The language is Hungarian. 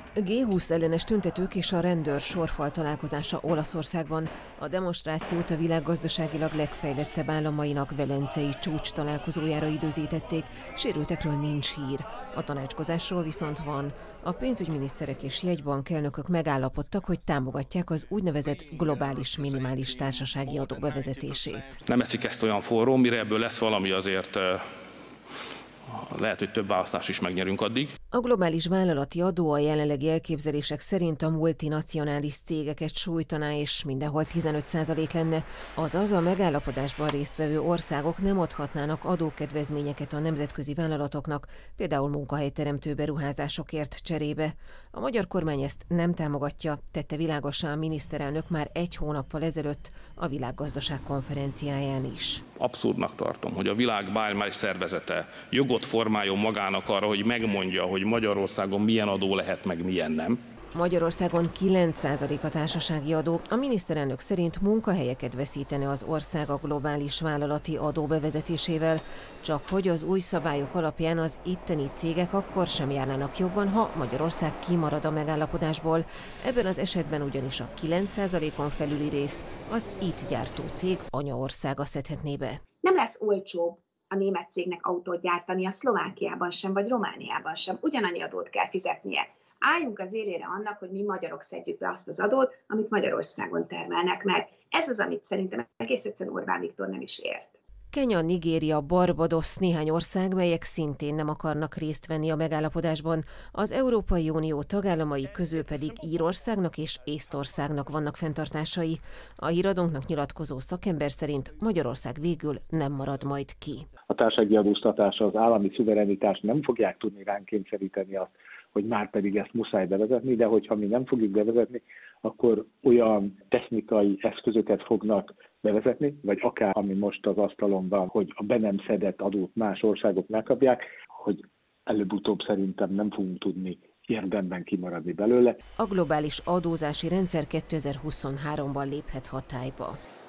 G20 ellenes tüntetők és a rendőr sorfal találkozása Olaszországban. A demonstrációt a világ gazdaságilag legfejlettebb államainak velencei csúcs találkozójára időzítették, sérültekről nincs hír. A tanácskozásról viszont van. A pénzügyminiszterek és jegybankelnökök megállapodtak, hogy támogatják az úgynevezett globális minimális társasági adó bevezetését. Nem eszik ezt olyan forró, mire ebből lesz valami, azért lehet, hogy több választást is megnyerünk addig. A globális vállalati adó a jelenlegi elképzelések szerint a multinacionális cégeket sújtaná, és mindenhol 15% lenne, azaz a megállapodásban résztvevő országok nem adhatnának adókedvezményeket a nemzetközi vállalatoknak, például munkahelyteremtő beruházásokért cserébe. A magyar kormány ezt nem támogatja, tette világossá a miniszterelnök már 1 hónappal ezelőtt a Világgazdaság konferenciáján is. Abszurdnak tartom, hogy a világ bármely szervezete jogot formáljon magának arra, hogy megmondja, hogy Magyarországon milyen adó lehet, meg milyen nem. Magyarországon 9% a társasági adó. A miniszterelnök szerint munkahelyeket veszítene az ország a globális vállalati adó bevezetésével, csak hogy az új szabályok alapján az itteni cégek akkor sem járnának jobban, ha Magyarország kimarad a megállapodásból. Ebben az esetben ugyanis a 9%-on felüli részt az itt gyártó cég anyaországa szedhetné be. Nem lesz olcsóbb a német cégnek autót gyártani a Szlovákiában sem, vagy Romániában sem. Ugyanannyi adót kell fizetnie. Álljunk az élére annak, hogy mi magyarok szedjük be azt az adót, amit Magyarországon termelnek meg. Ez az, amit szerintem egész egyszerűen Orbán Viktor nem is ért. Kenya, Nigéria, Barbados néhány ország, melyek szintén nem akarnak részt venni a megállapodásban. Az Európai Unió tagállamai közül pedig Írországnak és Észtországnak vannak fenntartásai. A híradónknak nyilatkozó szakember szerint Magyarország végül nem marad majd ki. A társasági adóztatásra az állami szuverenitást nem fogják tudni ránk kényszeríteni azt, hogy már pedig ezt muszáj bevezetni, de hogyha mi nem fogjuk bevezetni, akkor olyan technikai eszközöket fognak bevezetni, vagy akár ami most az asztalon van, hogy a be nem szedett adót más országok megkapják, hogy előbb-utóbb szerintem nem fogunk tudni érdemben kimaradni belőle. A globális adózási rendszer 2023-ban léphet hatályba.